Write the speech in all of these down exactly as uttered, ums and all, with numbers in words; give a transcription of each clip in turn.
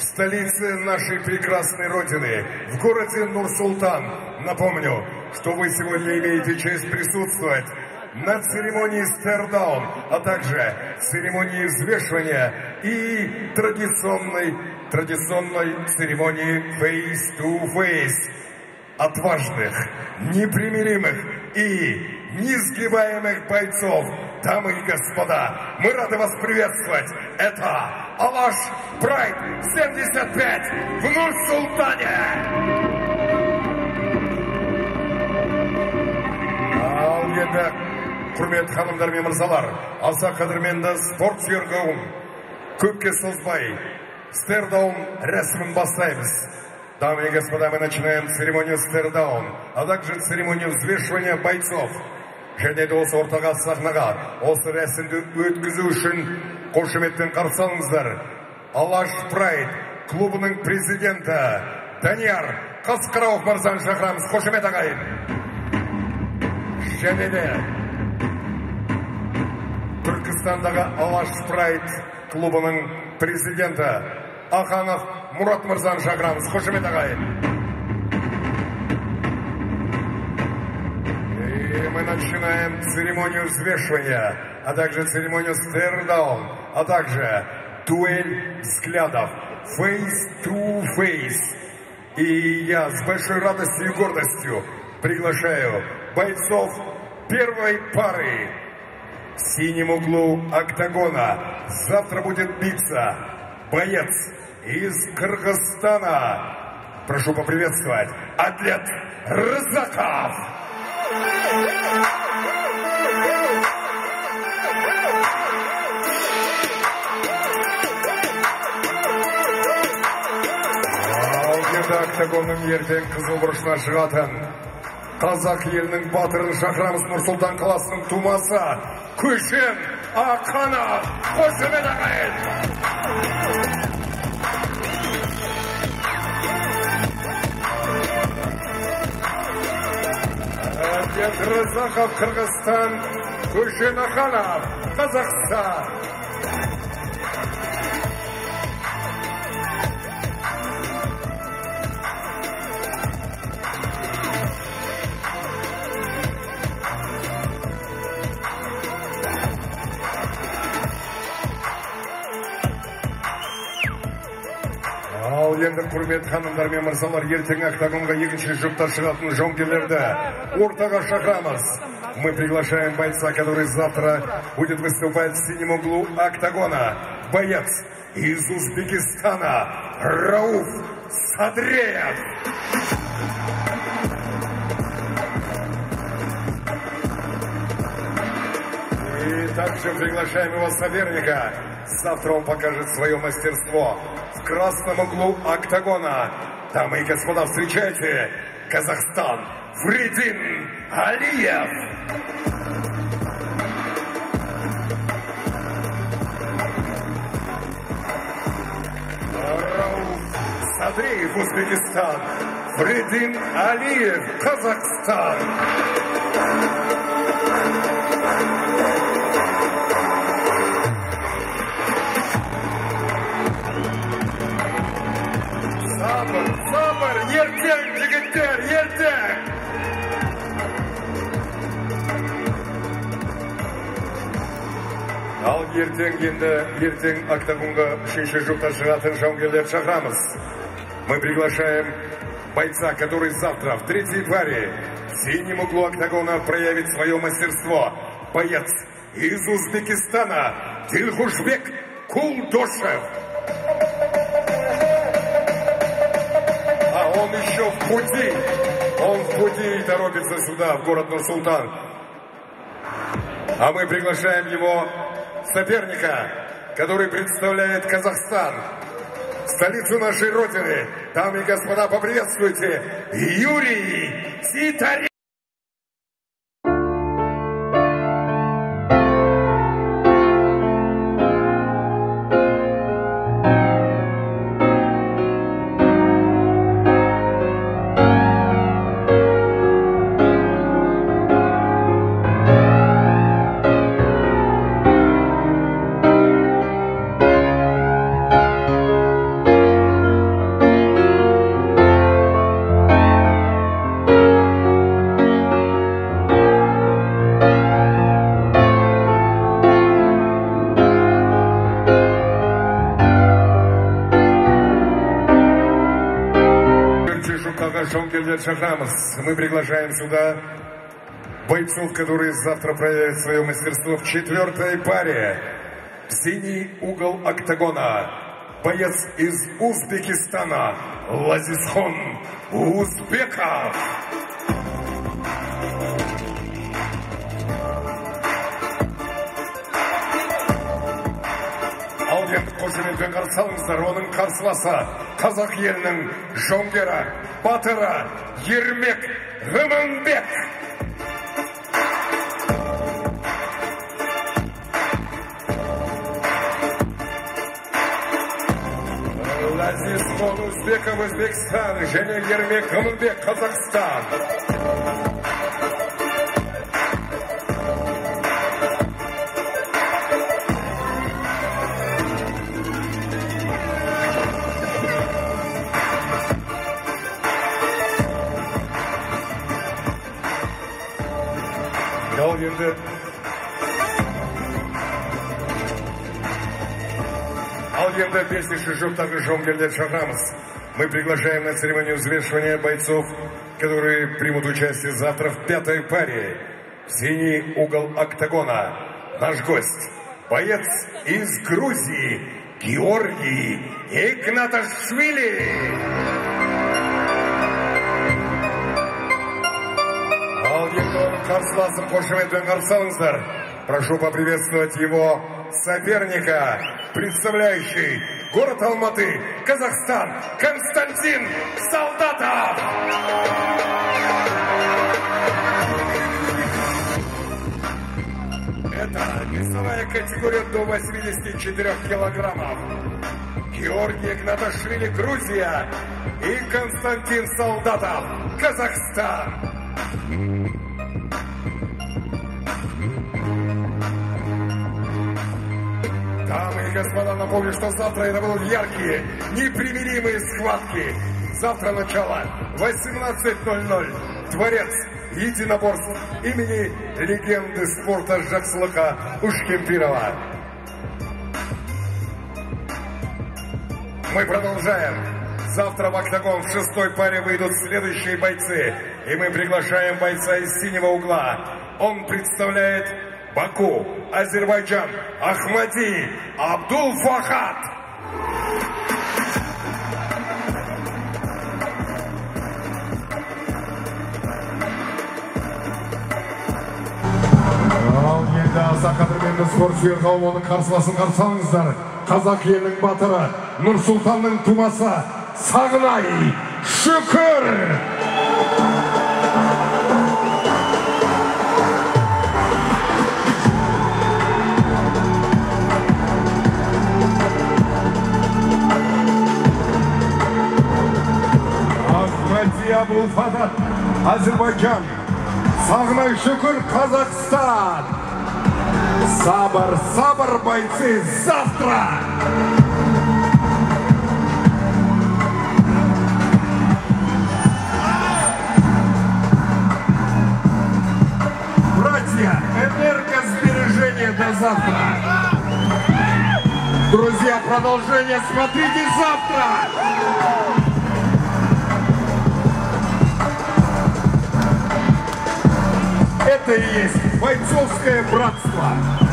столице нашей прекрасной Родины, в городе Нур-Султан. Напомню, что вы сегодня имеете честь присутствовать на церемонии стейрдаун, а также церемонии взвешивания и традиционной, традиционной церемонии face-to-face. Отважных, непримиримых и несгибаемых бойцов, дамы и господа, мы рады вас приветствовать. Это Алаш Прайд семьдесят пять в Нур-Султане. Ал енді құрметті ханымдар мен мырзалар, аса қадірменді спорт сүйер қауым, көпке созбай стейрдаун рәсімін бастаймыз. Дамы и господа, мы начинаем церемонию стейрдаун, а также церемонию взвешивания бойцов. Және де осы ортаға сахнаға, осы рәсімді өткізу үшін қошеметпен қарсы алыңыздар. Алаш Прайд клубының президенті Данияр Қасқарауов мырзаны шақырамыз. Қошемет ағайын. Және де Түркістандағы Алаш Прайд клубының президенті Аханов Мурат мырзаны шақырамыз. Қошемет ағайын. И мы начинаем церемонию взвешивания, а также церемонию стейрдаун, а также дуэль взглядов face to face. И я с большой радостью и гордостью приглашаю бойцов первой пары. В синем углу октагона завтра будет биться боец из Кыргызстана. Прошу поприветствовать Адлет Рзаков. Ал енді октагонның ертең қызыл бұрышына шығатын қазақ елінің батырын шақырамыз. Нұр-Сұлтан қаласының тумасы Көшен Ақанов. Қошемет ағайын. Адлет Рзаков, Кыргызстан, Көшен Ақанов, Қазақстан. Ал енді құрметті ханымдар мен мырзалар, ертең октагонға екінші жұпта шығатын жауынгерлерді ортаға шақырамыз. Мы приглашаем бойца, который завтра будет выступать в синем углу октагона. Боец из Узбекистана Рауф Садреев. И также приглашаем его соперника. Завтра он покажет свое мастерство в красном углу октагона. Дамы и господа, встречайте, Казахстан, Фридин Алиев. Рауф Садреев, Узбекистан, Фридин Алиев, Казахстан. Sabır, sabır, ертең, жігіттер, ертең. Ал ертең енді, ертең октагонға үшінші жұпта шығатын жауынгерлер шақырамыз. Мы приглашаем бойца, который завтра в третьей паре в синем углу октагона проявит свое мастерство. Боец из Узбекистана Дилхушбек Кулдошев. Он еще в пути, он в пути и торопится сюда, в город Нур-Султан. А мы приглашаем его соперника, который представляет Казахстан, столицу нашей Родины. Дамы и господа, поприветствуйте Юрий Титарев. жуктағы жауынгерлер шақырамыз. Мы приглашаем сюда бойцов, которые завтра проявят свое мастерство в четвертой паре. Синий угол октагона. Боец из Узбекистана Лазизхон Узбеков. Алден қошеметпен қарсы алыңыздар. Оның қарсыласы қазақ елінің жауынгері, батыры Ермек Ғымынбек. Лазизхон Узбеков Өзбекстан және Ермек Ғымынбек Қазақстан. Ал енді Ал енді бесінші жұптағы жауынгерлер шақырамыз. Мы приглашаем на церемонию взвешивания бойцов, которые примут участие завтра в пятой паре. Синий угол октагона. Наш гость, боец из Грузии, Георгий Игнаташвили. Ал енді оның қарсыласын қошеметпен қарсы алыңыздар. Прошу поприветствовать его соперника, представляющий город Алматы, Казахстан, Константин Солдатов. Это весовая категория до восьмидесяти четырёх килограммов. Георгий Игнаташвили, Грузия, и Константин Солдатов, Казахстан. Дамы и господа, напомню, что завтра это будут яркие, непримиримые схватки. Завтра начало восемнадцать ноль ноль. Дворец единоборств имени легенды спорта Жаксылыка Ушкемпирова. Мы продолжаем. Завтра в октагон в шестой паре выйдут следующие бойцы. И мы приглашаем бойца из синего угла. Он представляет Баку, Азербайджан, Ахмади Абдул-Фахад. Ал енді аса қадірменді спортшылар қауымының қарсыласын қарсы алыңыздар. Қазақ елінің батыры, Нұр-Сұлтанның тумасы Сағынай Шүкір. Абдул-Фахад, Азербайджан, Сағынай Шүкір, Казахстан. Сабыр, сабыр, бойцы, завтра! Братья, энергосбережение до завтра! Друзья, продолжение смотрите завтра! Это и есть бойцовское братство.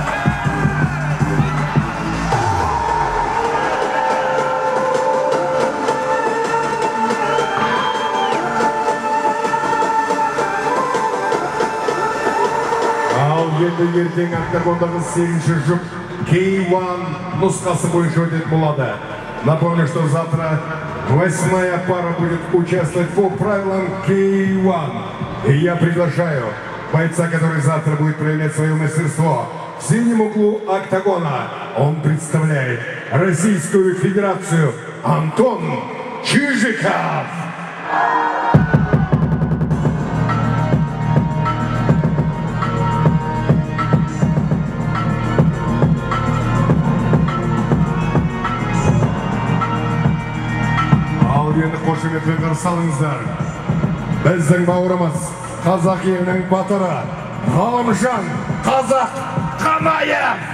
Ал енді ертең октагондағы сегізінші жұп кей один нұсқасы бойынша өтетін болады. Напомню, что завтра восьмая пара будет участвовать по правилам кей один. И я приглашаю бойца, который завтра будет проявлять свое мастерство в синем углу октагона. Он представляет Российскую Федерацию Антон Чижиков. Ал енді қошеметпен қарсы алыңыздар. Біздің бауырымыз, қазақ елінің батыры Ғалымжан Қазақ Қанаев.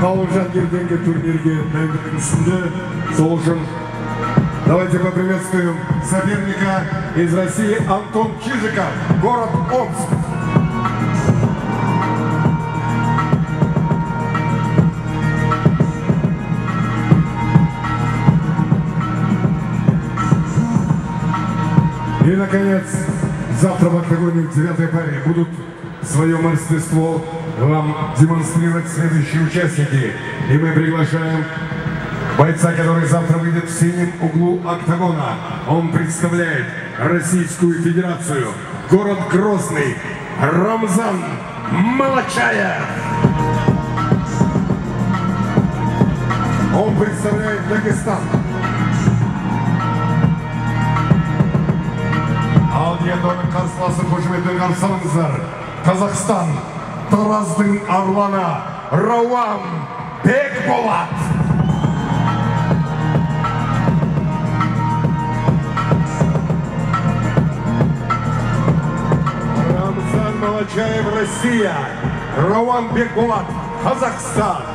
Ғалымжан ертеңгі турнирге дайындықтың үстінде. Сол үшін давайте поприветствуем соперника из России Антон Чижиков, город Омск. И, наконец, завтра в октагоне в девятой паре будут свое мастерство вам демонстрировать следующие участники. И мы приглашаем бойца, который завтра выйдет в синем углу октагона. Он представляет Российскую Федерацию, город Грозный, Рамзан Молочаев. Он представляет Дагестан. Ал енді оның қарсыласы қошеметтен қарсылыңыздар. Қазақстан, Тараздың арланы Рауан Бекболат. Рамзан Молочаев, Россия. Рауан Бекболат, Казахстан.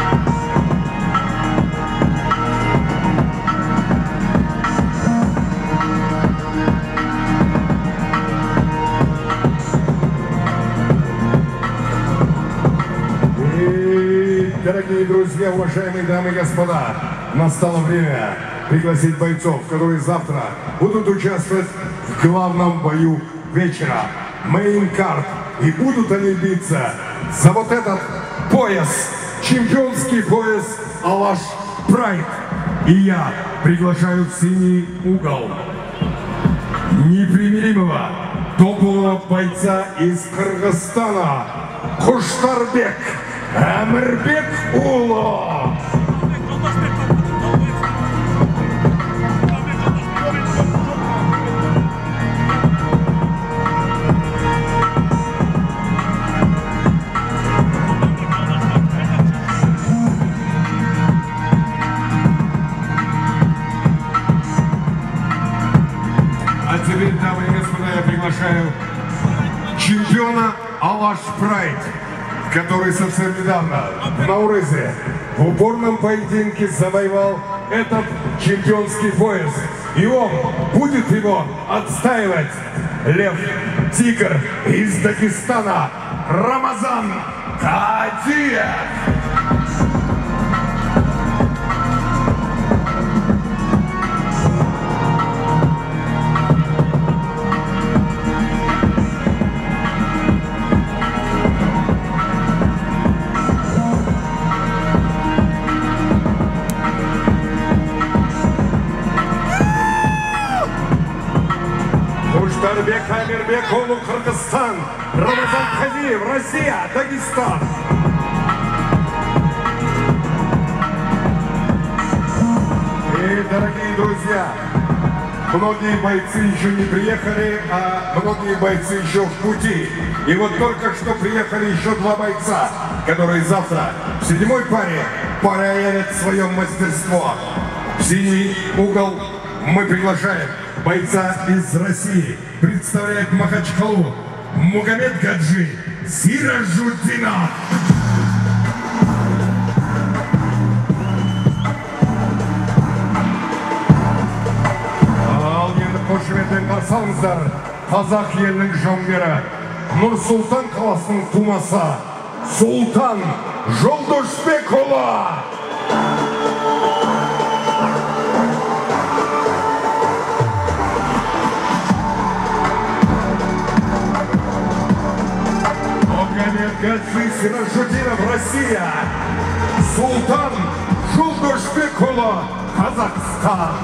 Дорогие друзья, уважаемые дамы и господа, настало время пригласить бойцов, которые завтра будут участвовать в главном бою вечера, мейн-карт. И будут они биться за вот этот пояс, чемпионский пояс Алаш Прайд. И я приглашаю в синий угол непримиримого топового бойца из Кыргызстана Куштарбек Амирбек Уло. А теперь, дамы и господа, я приглашаю чемпиона Алаш Прайд, который совсем недавно в Наурезе в упорном поединке завоевал этот чемпионский пояс. И он будет его отстаивать. Лев Тигр из Дагестана Рамазан Кадиев. Куштарбек Амирбек Улу, Кыргызстан. Рамазан Кадиев, Россия, Дагестан. И, дорогие друзья, многие бойцы еще не приехали, а многие бойцы еще в пути. И вот только что приехали еще два бойца, которые завтра в седьмой паре проявят свое мастерство. В синий угол мы приглашаем бойца из России. Представляет Махачкалу Мухаммед Гаджи Сиражутдинов. Ал енді қошеметтен қарсы алыңыздар. Қазақ елінің жауынгері, Нұр-Сұлтан қаласының тумасы Сұлтан Жолдошбекұлы. Гаджи Сиражутдинов, Россия. Сұлтан Жолдошбекұлы, Казахстан.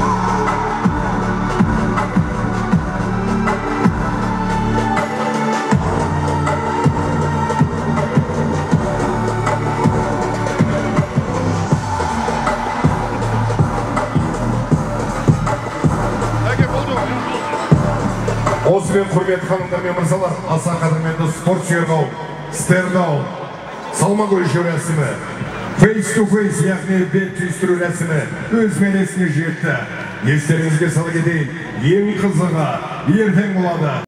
Осымен құрметті ханымдар мен мырзалар, аса қадірменді спорт сүйер қауым, стердаун, салмақ өлшеу рәсімі, фейс-ту-фейс, яғни бет түйістіру рәсімі өз мәресіне жетті. Естеріңізге сала кетейін, ең қызығы ертең болады.